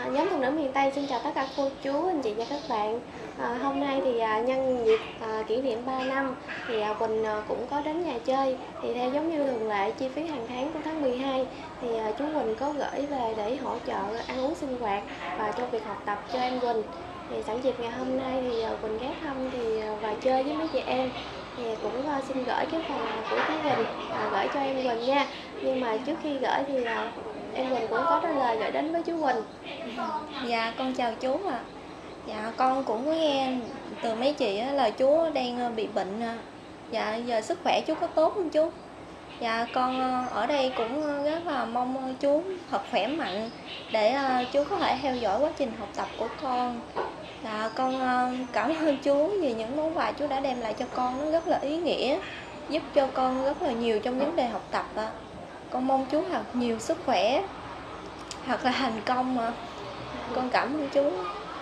Nhóm phụ nữ miền Tây xin chào tất cả cô chú, anh chị và các bạn. Hôm nay thì nhân dịp kỷ niệm 3 năm thì Quỳnh cũng có đến nhà chơi. Thì theo giống như thường lệ, chi phí hàng tháng của tháng 12 thì chú Quỳnh có gửi về để hỗ trợ ăn uống sinh hoạt và cho việc học tập cho em Quỳnh. Thì sẵn dịp ngày hôm nay thì Quỳnh ghé thăm và chơi với mấy chị em. Thì cũng xin gửi cái phần của chú Quỳnh gửi cho em Quỳnh nha. Nhưng mà trước khi gửi thì em Quỳnh cũng có cái lời gửi đến với chú Quỳnh. Dạ con chào chú ạ. Dạ con cũng có nghe từ mấy chị là chú đang bị bệnh. Dạ giờ sức khỏe chú có tốt không chú? Dạ con ở đây cũng rất là mong chú thật khỏe mạnh để chú có thể theo dõi quá trình học tập của con. Dạ con cảm ơn chú vì những món quà chú đã đem lại cho con, nó rất là ý nghĩa, giúp cho con rất là nhiều trong vấn đề học tập ạ. Con mong chú thật nhiều sức khỏe, thật là thành công mà. Con cảm ơn chú.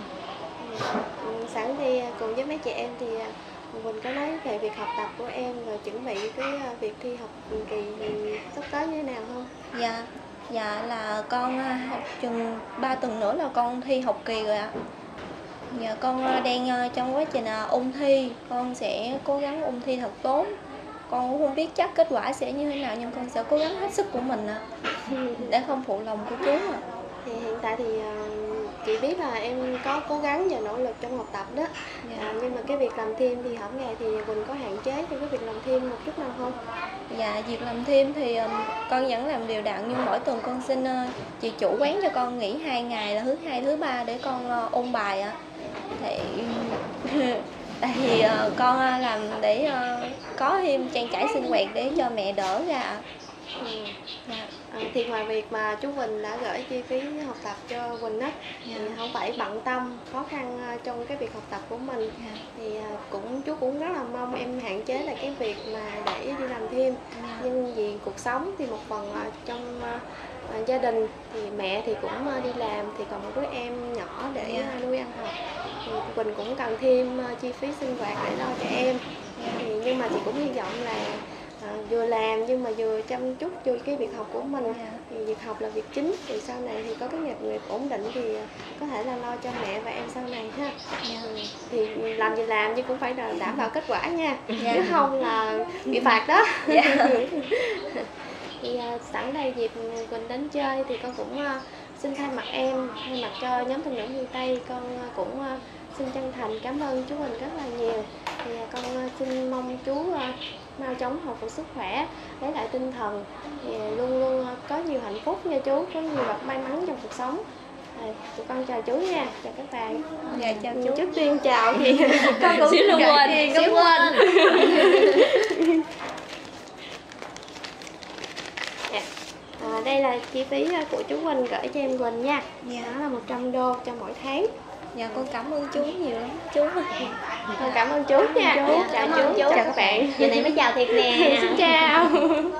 Sẵn thì cùng với mấy chị em thì Quỳnh có nói về việc học tập của em rồi chuẩn bị cái việc thi học kỳ sắp tới như thế nào không? Dạ là con chừng 3 tuần nữa là con thi học kỳ rồi ạ. Dạ con đang trong quá trình ôn thi, con sẽ cố gắng ôn thi thật tốt. Con cũng không biết chắc kết quả sẽ như thế nào, nhưng con sẽ cố gắng hết sức của mình để không phụ lòng của chú ạ. Thì hiện tại thì chị biết là em có cố gắng và nỗ lực trong học tập đó. Nhưng mà cái việc làm thêm thì hổng ngày thì Quỳnh có hạn chế trong cái việc làm thêm một chút nào không? Dạ việc làm thêm thì con vẫn làm đều đặn, nhưng mỗi tuần con xin chị chủ quán cho con nghỉ 2 ngày là thứ hai thứ ba để con ôn bài ạ. Thì tại vì con làm để có thêm trang trải sinh hoạt để cho mẹ đỡ ra ạ. Thì ngoài việc mà chú Quỳnh đã gửi chi phí học tập cho Quỳnh á, thì không phải bận tâm khó khăn trong cái việc học tập của mình, thì chú cũng rất là mong em hạn chế là cái việc mà để đi làm thêm. Nhưng vì cuộc sống thì một phần trong gia đình thì mẹ thì cũng đi làm, thì còn một đứa em nhỏ để nuôi ăn học, thì Quỳnh cũng cần thêm chi phí sinh hoạt để lo cho em. Nhưng mà chị cũng hy vọng là vừa làm nhưng mà vừa chăm chút cho cái việc học của mình. Thì việc học là việc chính, thì sau này thì có cái nghề nghiệp ổn định thì có thể là lo cho mẹ và em sau này ha. Thì làm gì làm nhưng cũng phải là đảm bảo kết quả nha, chứ không là bị phạt đó. Thì sẵn đây dịp Quỳnh đến chơi thì con cũng xin thay mặt cho nhóm phụ nữ miền Tây, con cũng xin chân thành cảm ơn chú Quỳnh rất là nhiều. Thì con xin mong chú mau chóng hồi phục sức khỏe, lấy lại tinh thần, thì luôn luôn có nhiều hạnh phúc nha chú, có nhiều gặp may mắn trong cuộc sống. Tụi con chào chú nha, chào các bạn. Dạ chào chú. Trước tiên chào thì con cũng xíu quên. Đây là chi phí của chú Quỳnh gửi cho em Quỳnh nha. Đó là 100 đô cho mỗi tháng. Dạ con cảm ơn chú nhiều lắm chú. Con cảm ơn chú nha. Chào chú, chào các bạn. Giờ này mới chào thiệt nè. Xin chào.